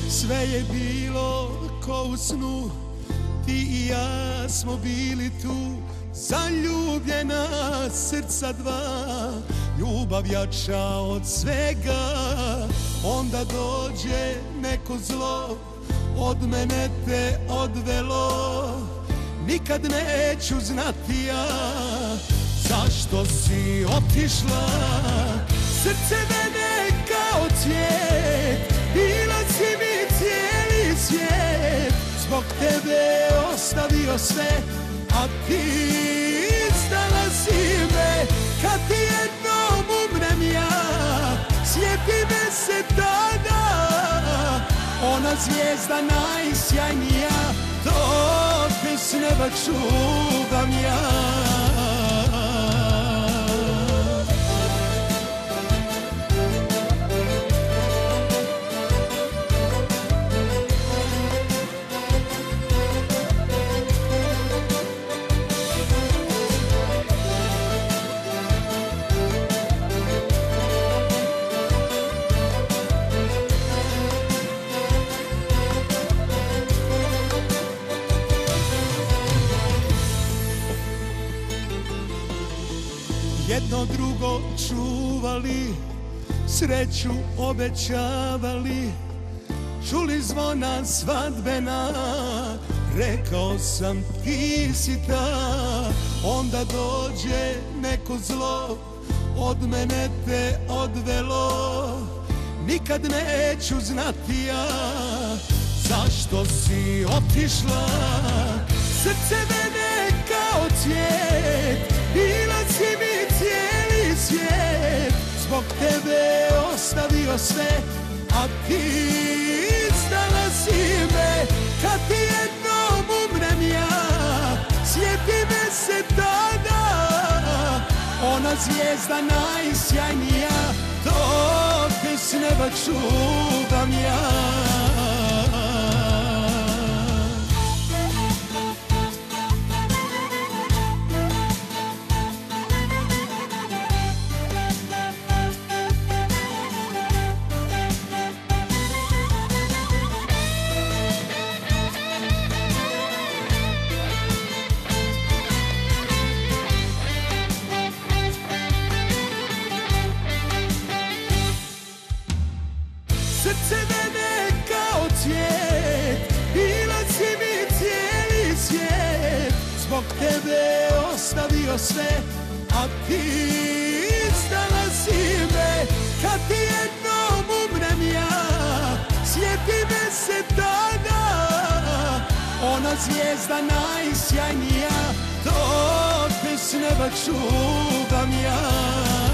Sve je bilo ko u snu, ti i ja smo bili tu, zaljubljena srca dva. Ljubav jača od svega, onda dođe neko zlo, od mene te odvelo. Nikad neću znati ja zašto si otišla. Srce mene kao cvijet, bila si mi cijeli svijet. Zbog tebe ostavio sve, a ti izdala si me. Kad ti jednom umrem ja, sjeti me se tada. Ona zvijezda najsjajnija, dok s neba čuvam ja. Jedno drugo čuvali, sreću obećavali. Čuli zvona svadbena, rekao sam ti si ta. Onda dođe neko zlo, od mene te odvelo. Nikad neću znati ja zašto si otišla. Srce mene kao cvijet, bila si mi cijeli svijet. Zbog tebe ostavio sve, a ti izdala si me. Kad ti jednom umrem ja, sjeti me se tada. Ona zvijezda najsjajnija, dok s neba čuvam ja. Srce mene kao cvijet, bila si mi cijeli svijet. Zbog tebe ostavio sve, a ti izdala si me. Kad ti jednom umrem ja, sjeti me se tada. Ona zvijezda najsjajnija, dok s neba čuvam ja.